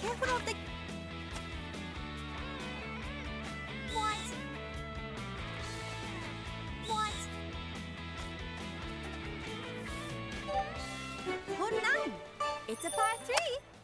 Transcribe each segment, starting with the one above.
careful of the... What? What? Hunnan! It's a par 3.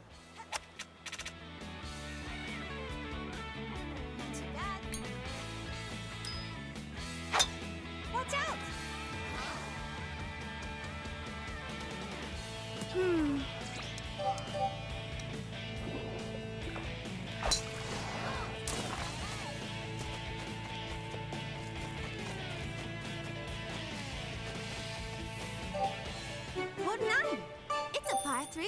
Not too bad. Watch out! Hunnan! It's a par 3.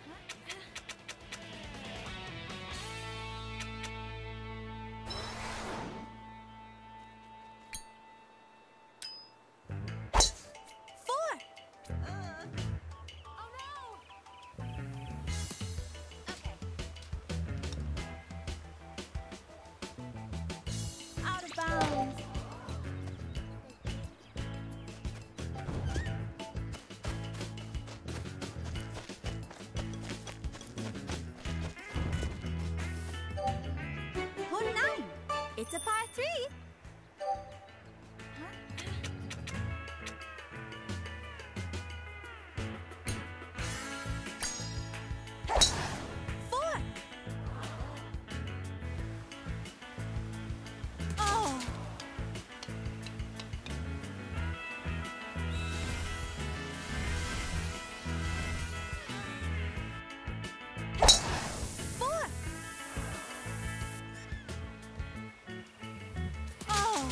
Out of bounds. Hunnan! It's a par 3. Four. Oh. Four. Oh.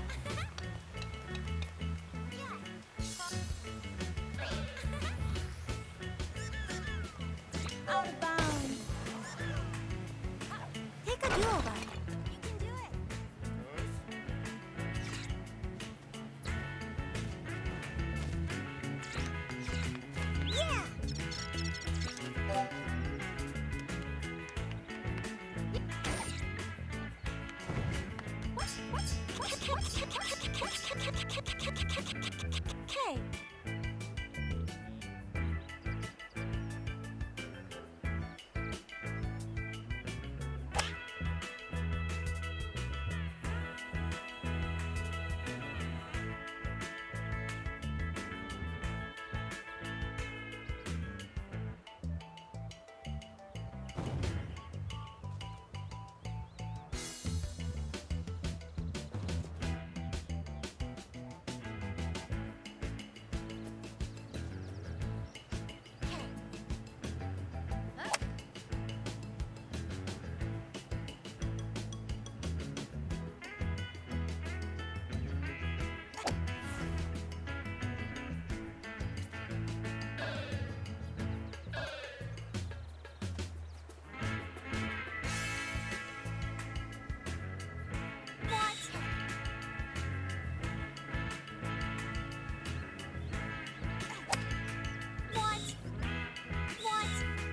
Out of bounds. Take a do-over. You can do it. Yeah. Okay. What? What? What?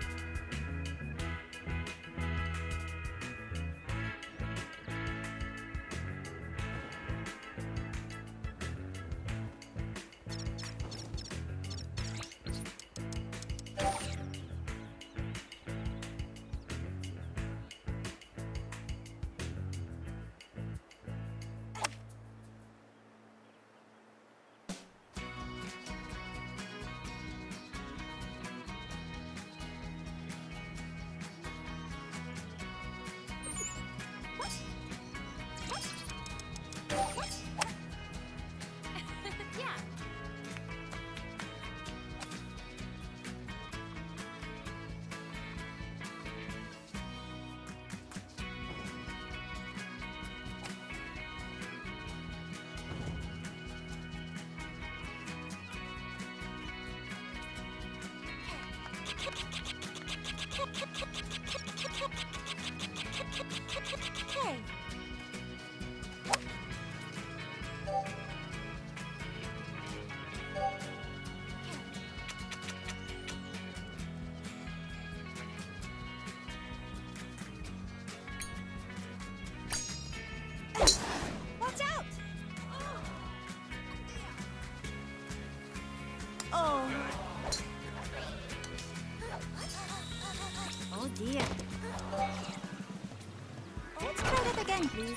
Yeah. Okay. Watch out! Oh. Oh dear. Let's try that again, please.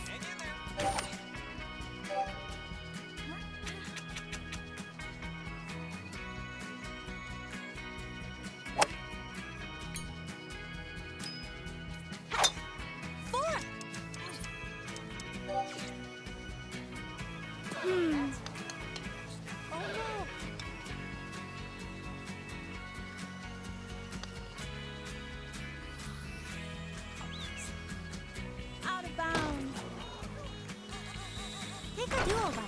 Four. Oh no. Out of bounds. Take a do-over.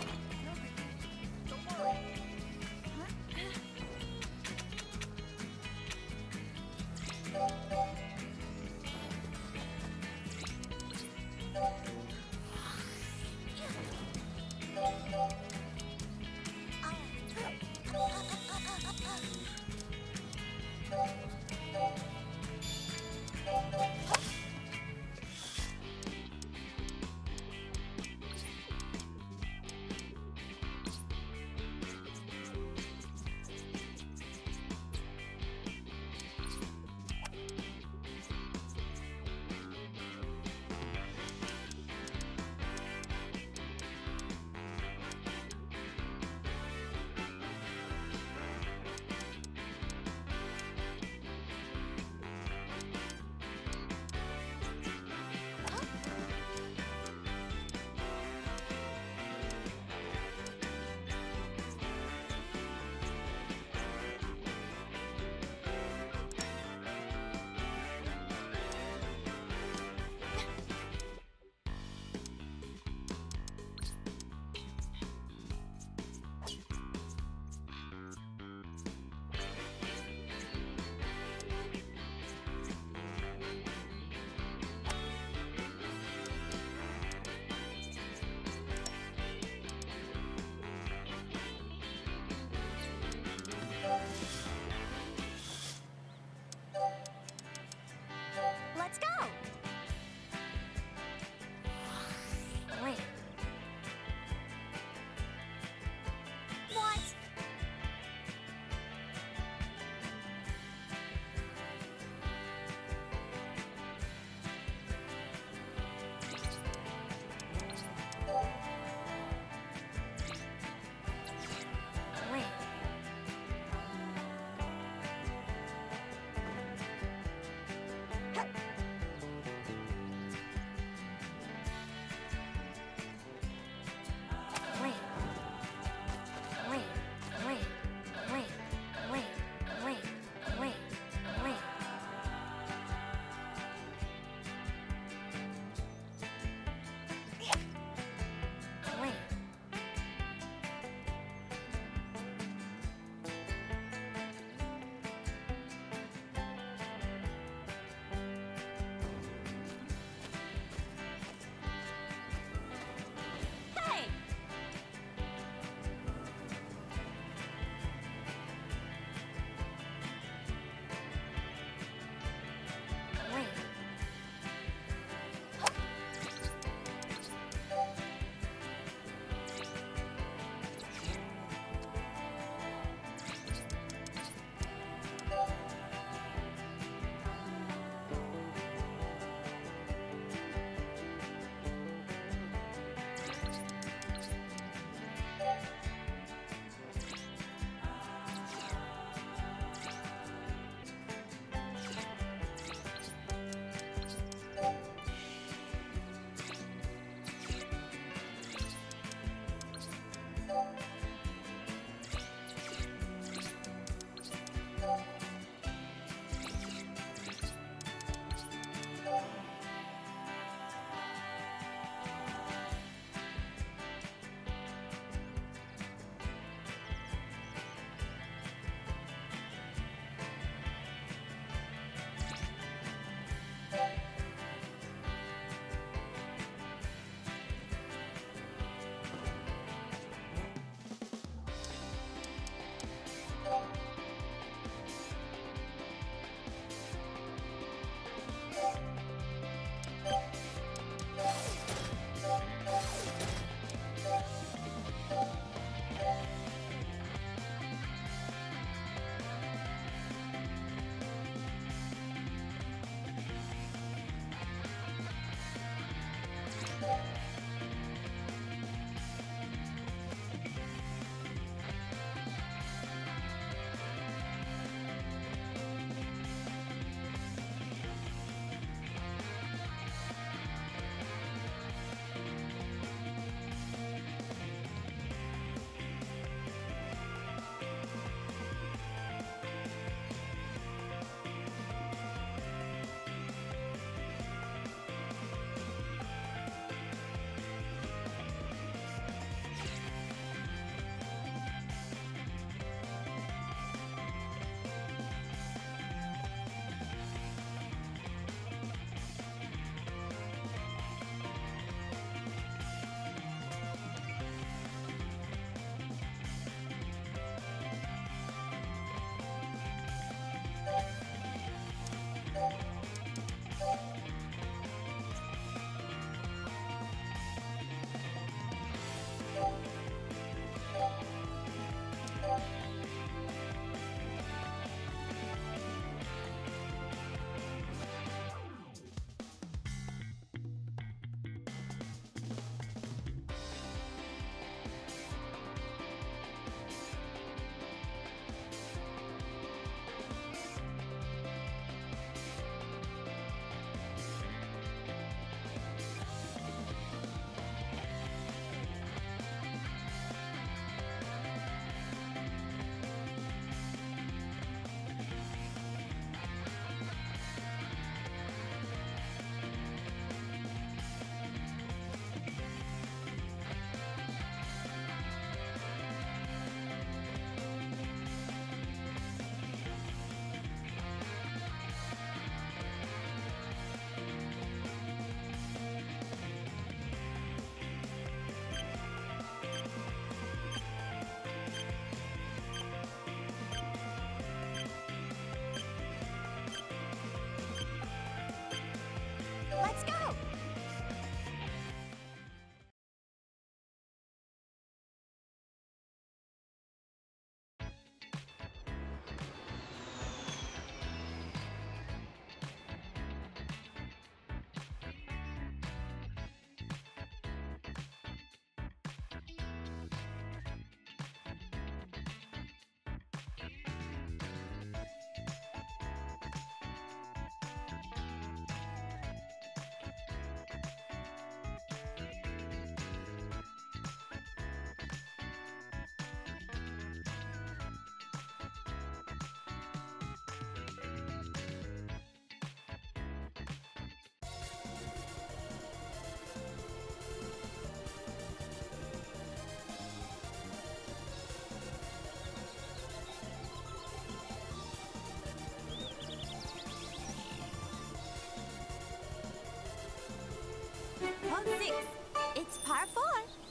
6. It's par 4.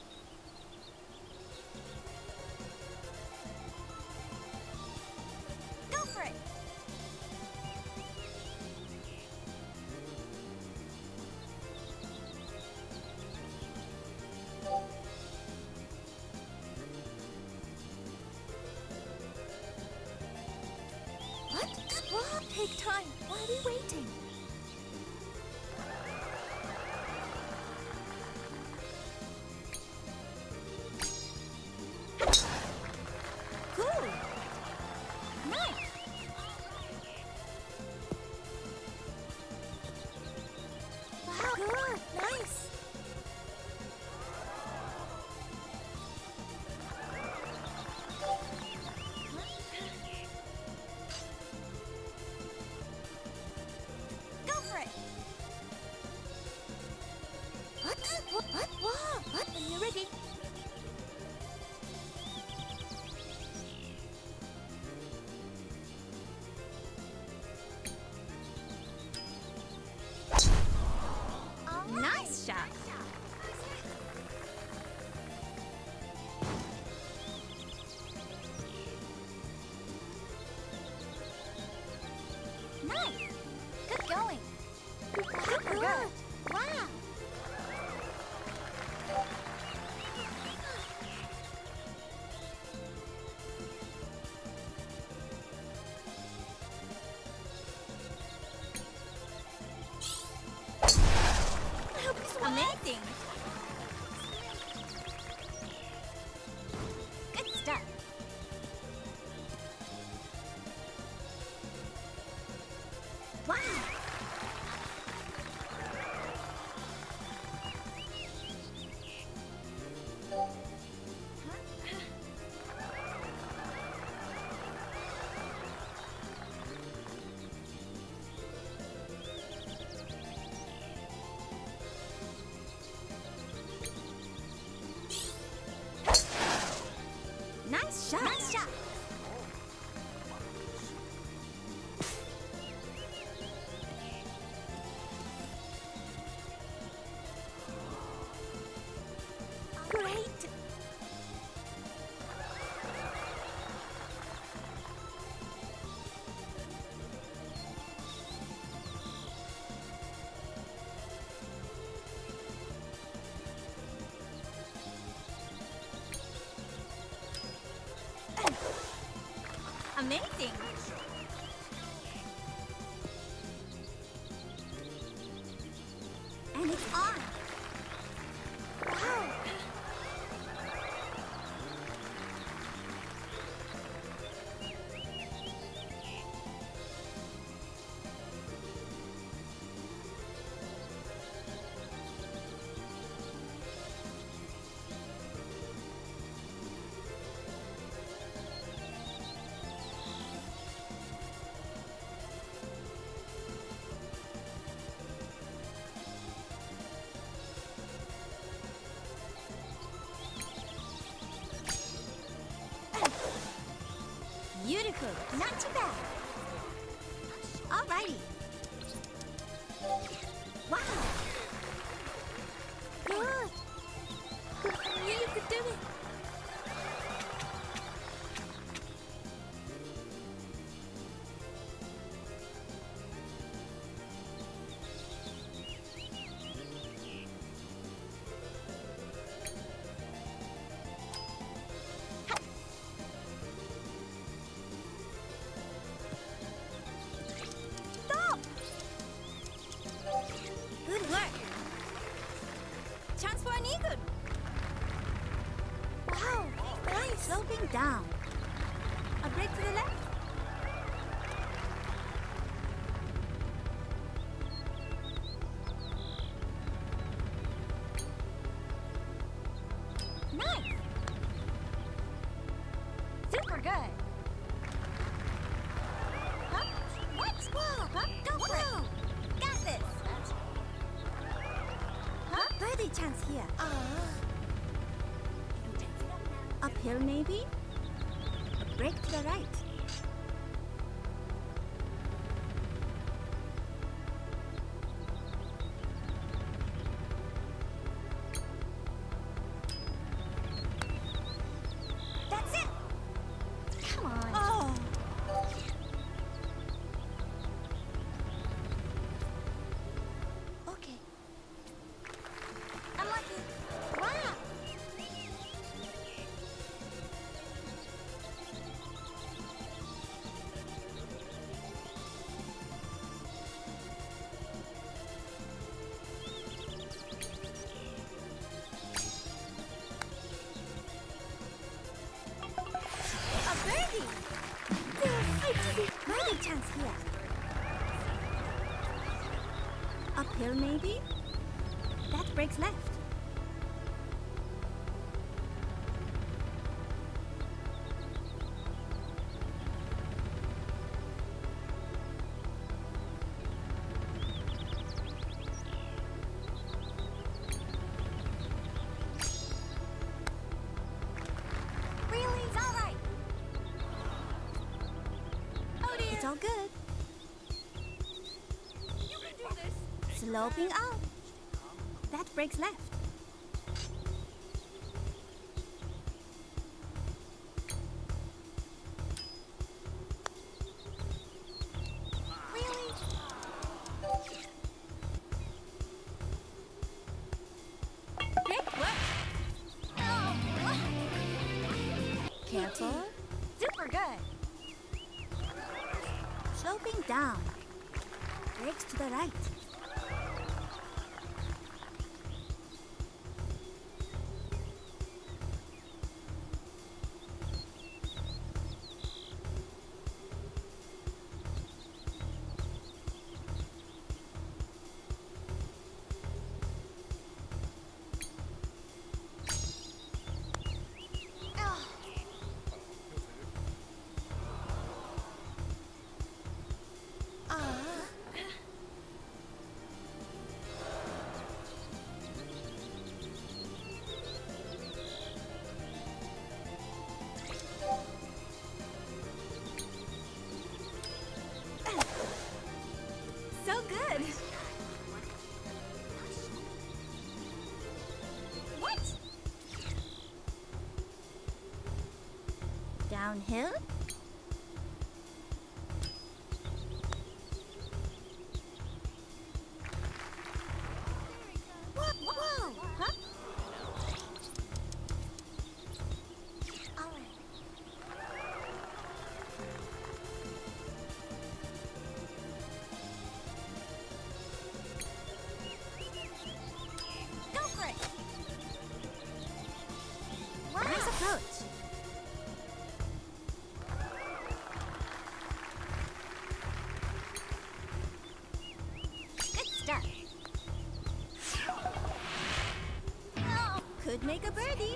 Go for it. What? What? Take time. Why are we waiting? Cool. Nice. Wow, good. Nice. Go for it. What? What? Wow. What? When you're ready. Nice shot. Nice. Good going. Super good. Wow. Amazing. Good start. Wow. Nice shot. Nice shot. Great. Amazing. And it's on. Wow. Beautiful. Not too bad. Alrighty. Wow. Good. You could do it. Stop. Good work. Chance for an eagle. Wow, nice. Sloping down. A break to the left. Nice. Super good. Huh? What? Whoa, huh? Go for it. Got this. Huh? Birdie chance here. Uphill maybe? A break to the right. Uphill, maybe? That brakes left. Wheelie's all right. Oh dear. It's all good. You can do this. Sloping up. That brakes left. Wheelie. Great work. Oh. Careful. Super good. Sloping down. Brakes to the right. Oh. So good. What? Downhill. Whoa. Huh? All right. Go for it. Wow. Nice approach. Good start. No. Could make a birdie.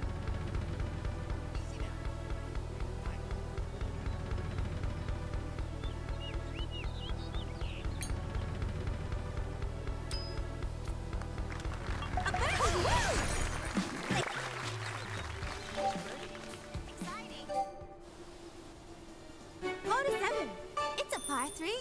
A birdie. Woo! Exciting. 47. It's a par 3.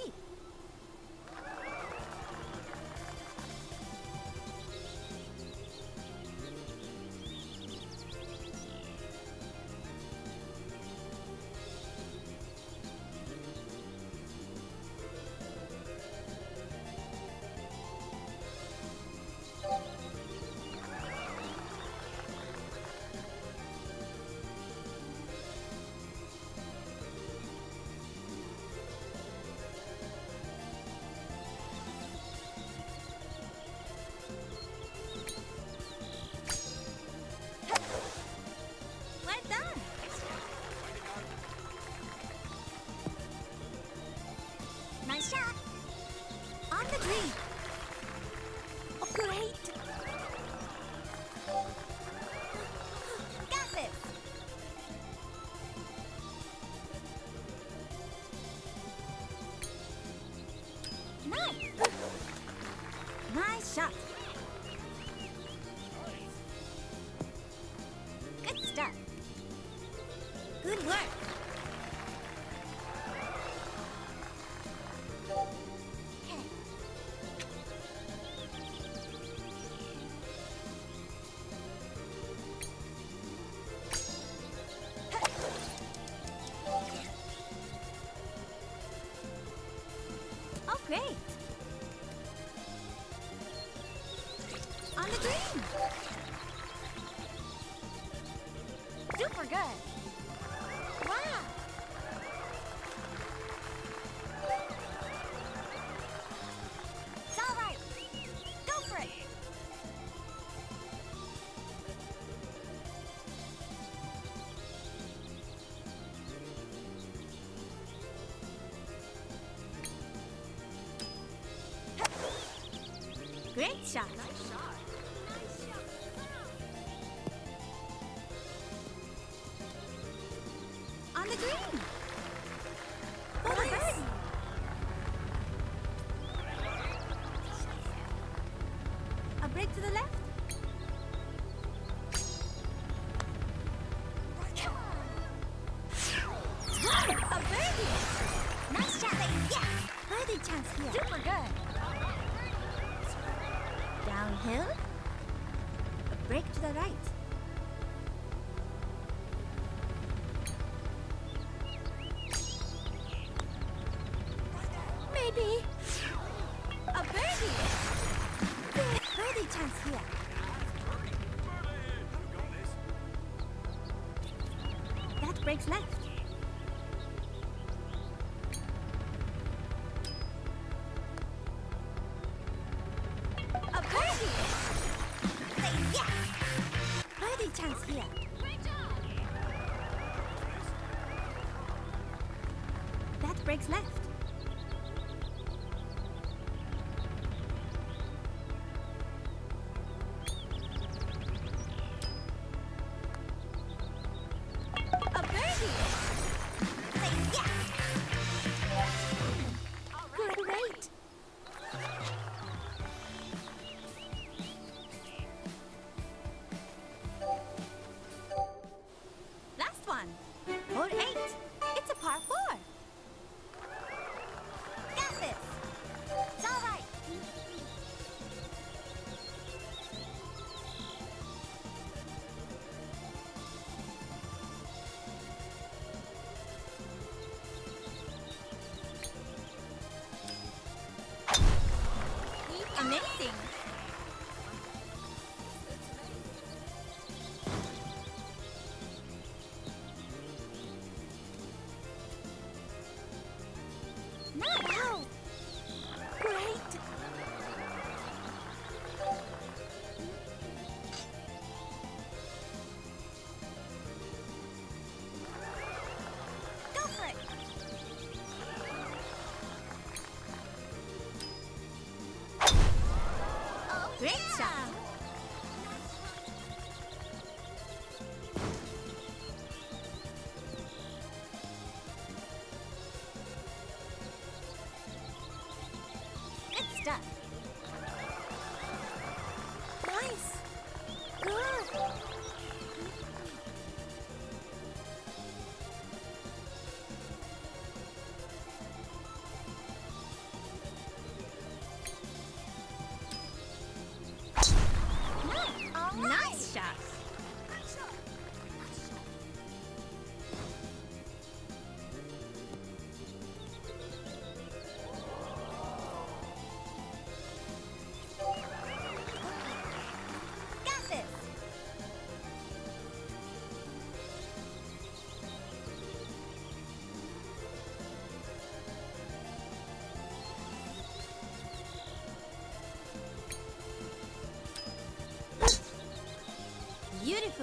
Well done. Nice shot. On the green. Oh, great. Got this. Nice. Nice shot. Good start. Good work. Okay. Oh, great. On the green. Super good. Wow. It's all right. Go for it. Great shot. On the green. For the birdie. A break to the left. A birdie. Nice shot. Yes. Birdie chance here. Super good. Downhill. A break to the right. Maybe. A birdie. Birdie chance here. That breaks left. A birdie. Say yes. Birdie chance here. That breaks left. A birdie. Say yes. Great. Last one. Hole 8. It's a par 4. Got this. It's all right. Amazing. Nice. Wow. Great. Go for it. Oh, Great yeah. shot. Good stuff. Nice. Good. All right. Nice shot. Got this. Beautiful.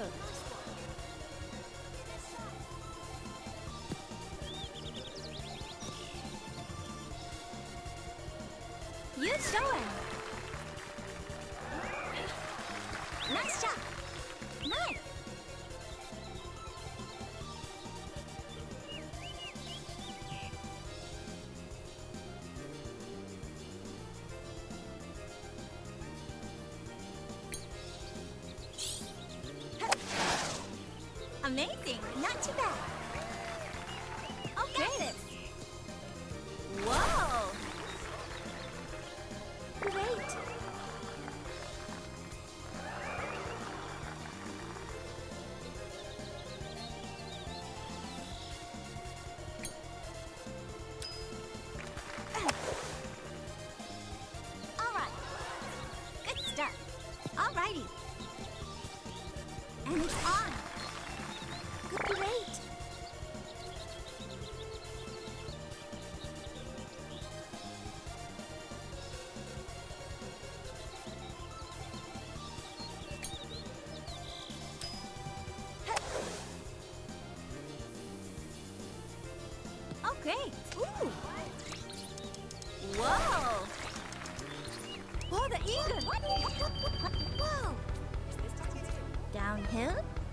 You show him. Nice shot. Nice. Amazing. Not too bad. Oh, got Great. this. Whoa. Great. All right. Good stuff. Alrighty. And it's on. Great. Oh, great. Ooh. Whoa. For the eagle. Downhill?